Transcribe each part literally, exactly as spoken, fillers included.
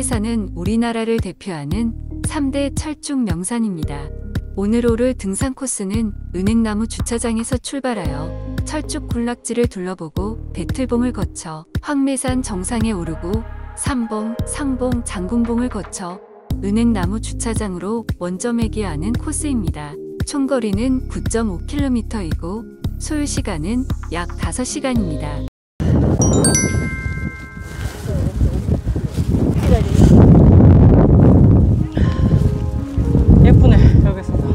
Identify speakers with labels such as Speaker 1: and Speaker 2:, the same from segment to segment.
Speaker 1: 황매산은 우리나라를 대표하는 삼 대 철쭉 명산입니다. 오늘 오를 등산 코스는 은행나무 주차장에서 출발하여 철쭉 군락지를 둘러보고 배틀봉을 거쳐 황매산 정상에 오르고 삼봉, 상봉, 장군봉을 거쳐 은행나무 주차장으로 원점에 하는 코스입니다. 총거리는 구 점 오 킬로미터이고 소요시간은 약 다섯 시간입니다.
Speaker 2: 예쁘네, 여기서도.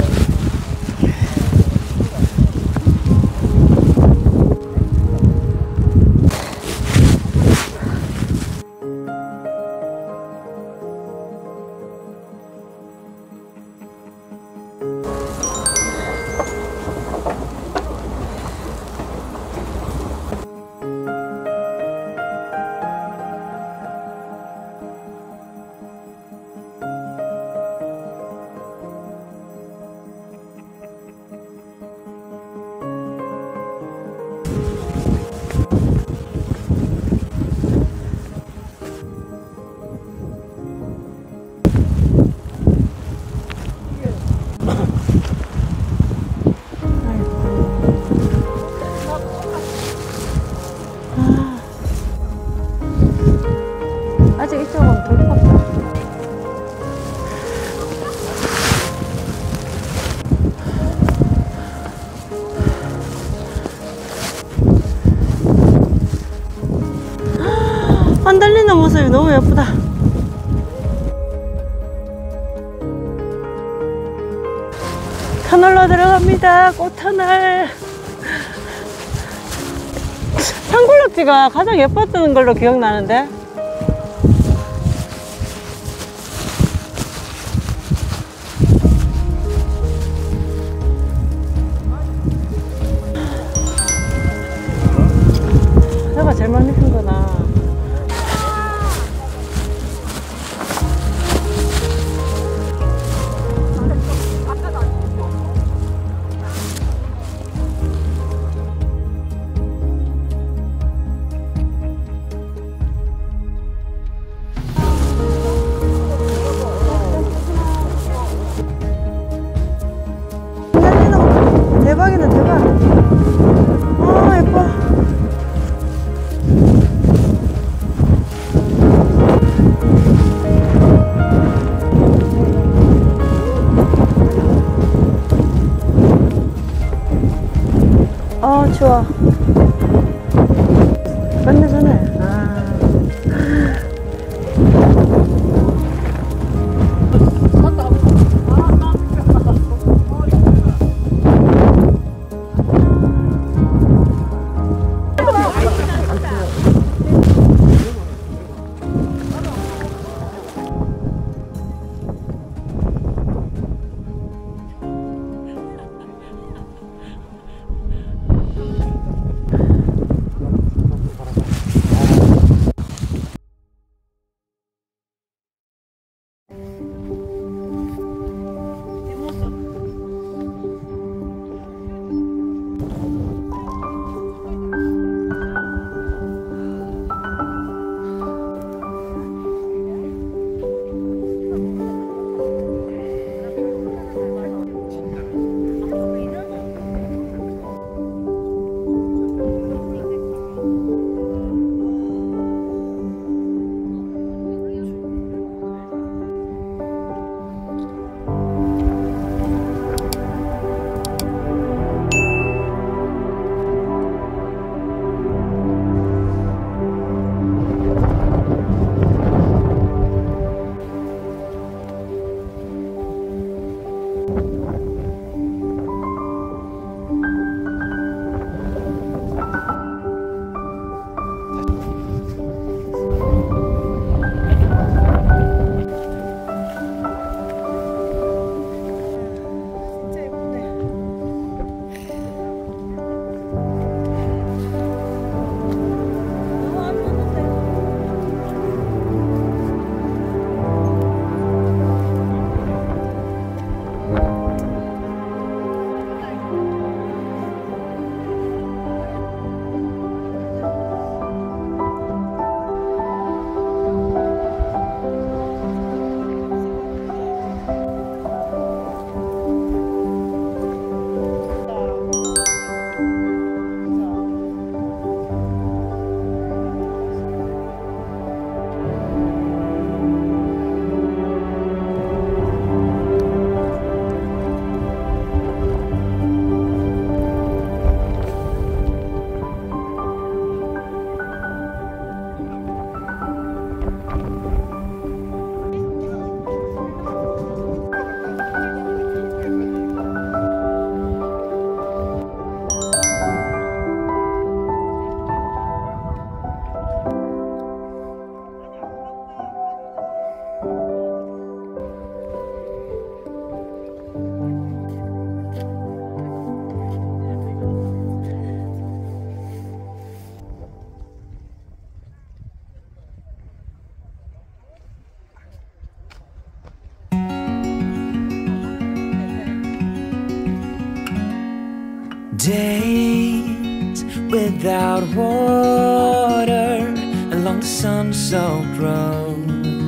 Speaker 2: 아직 이쪽은 덜 컸다. 안 달리는 모습이 너무 예쁘다. 터널로 들어갑니다. 꽃터널. 산골락지가 가장 예뻤던 걸로 기억나는데. 내가 제일 많이 핀 거나. 대박이다, 대박. 아, 예뻐. 아, 좋아. 끝내주네. 아.
Speaker 3: Days without water along the sun-soaked road.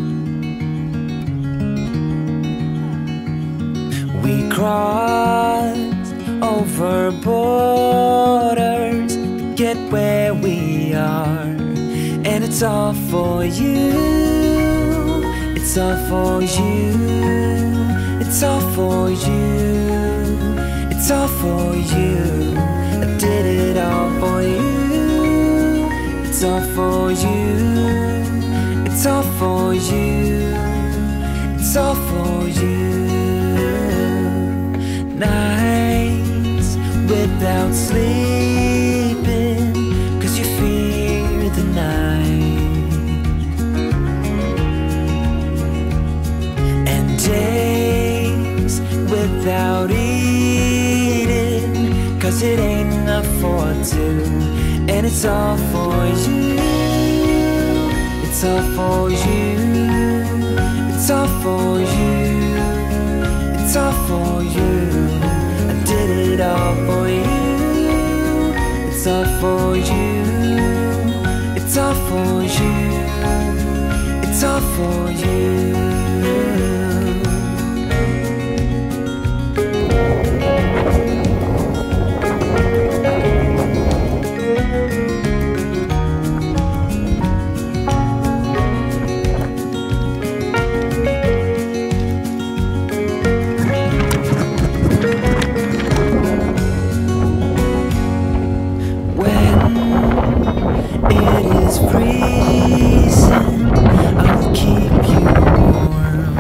Speaker 3: We crossed over borders to get where we are, and it's all for you. It's all for you. It's all for you. It's all for you. I did it all for you. It's all for you. It's all for you. It's all for you. Nights without sleeping 'cause you fear the night, and days without eating 'cause it ain't enough for two, and it's all for you. It's all for you. It's all for you. It's all for you. I did it all for you. It's all for you. It's all for you. It's all for you. Freezing, I'll keep you warm.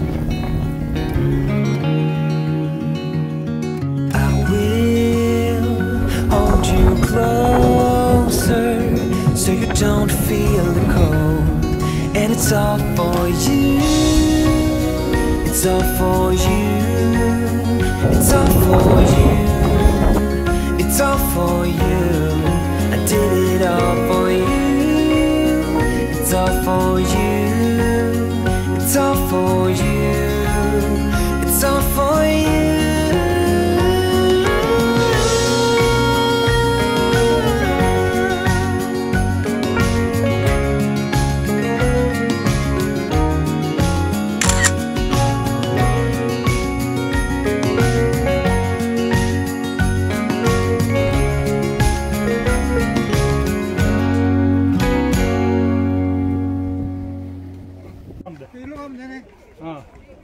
Speaker 3: I will hold you closer so you don't feel the cold, and it's all for you. It's all for you. It's all for you. It's all for you. I did it all for you. It's all for you. It's all for you. It's all for you.
Speaker 4: 일로 가면 되네. 어.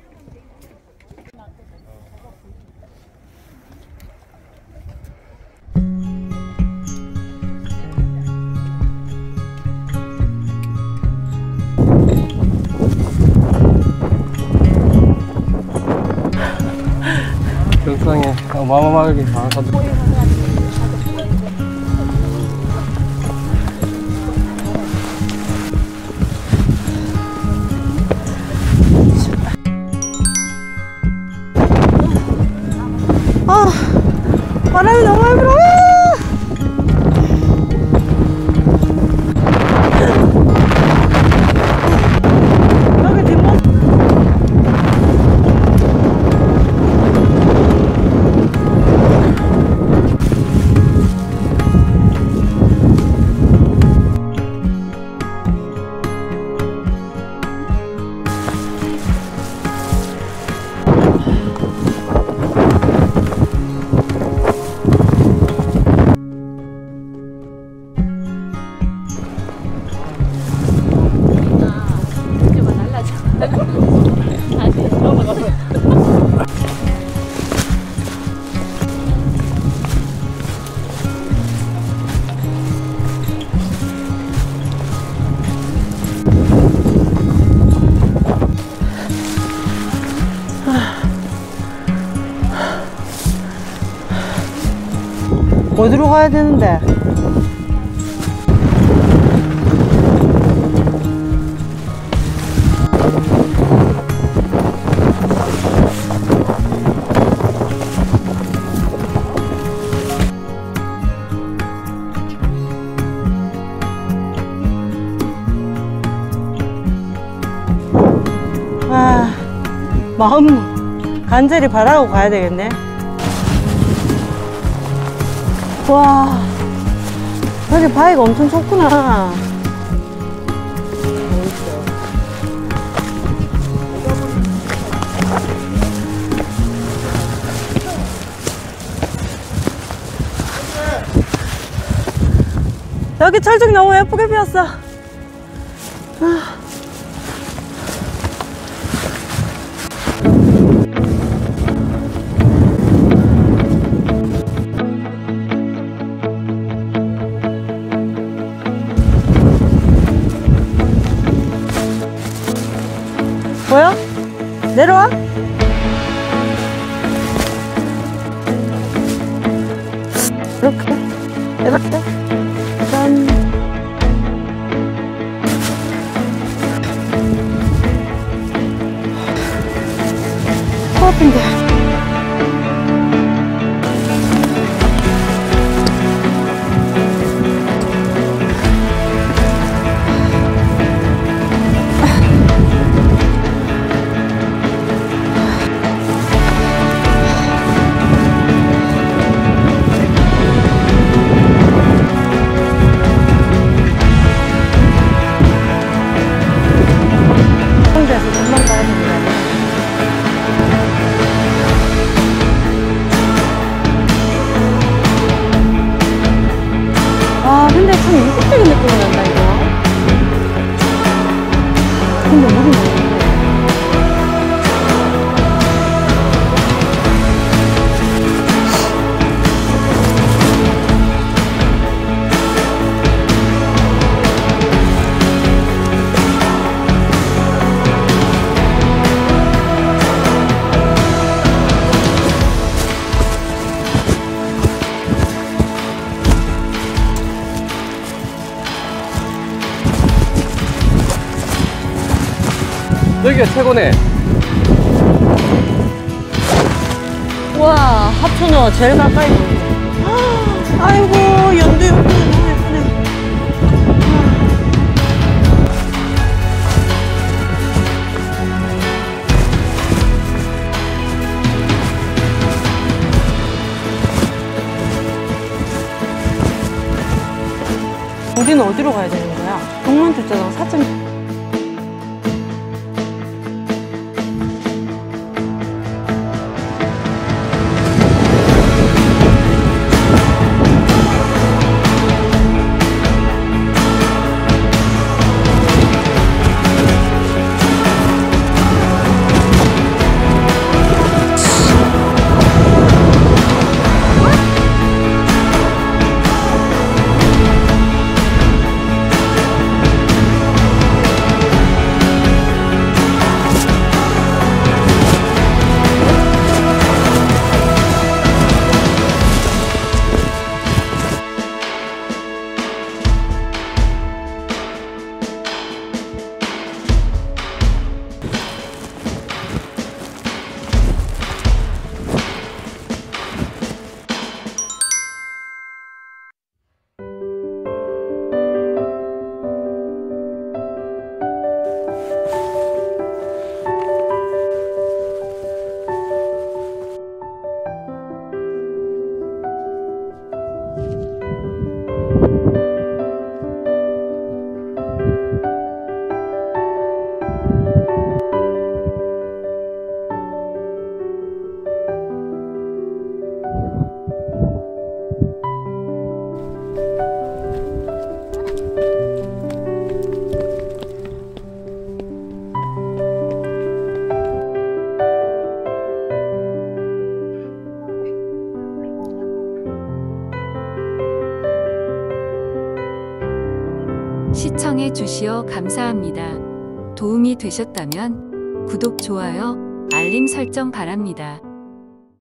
Speaker 4: 경상에 어마어마하게 많아서.
Speaker 2: 아, 바람이 너무 많이 불어. 여기 뒷목. 어디로 가야 되는데? 아, 마음 간절히 바라고 가야 되겠네. 와, 여기 바위가 엄청 좋구나. 여기 철쭉 너무 예쁘게 피었어. 아. 뭐야? 내려와? 이렇게 이렇게 짠. 코 아픈데. 혼자서 돈만 가야 됩니다. 아, 근데 참 이국적인 느낌이 난다, 이거. 근데 물이 너무
Speaker 4: 여기가 최고네.
Speaker 2: 와, 하천어 제일 가까이 보이네. 아이고, 연두 연두 너무 예쁘네. 우리는 어디로 가야 되는 거야? 동문주차장 사천.
Speaker 1: 시청해 주시어 감사합니다. 도움이 되셨다면 구독, 좋아요, 알림 설정 바랍니다.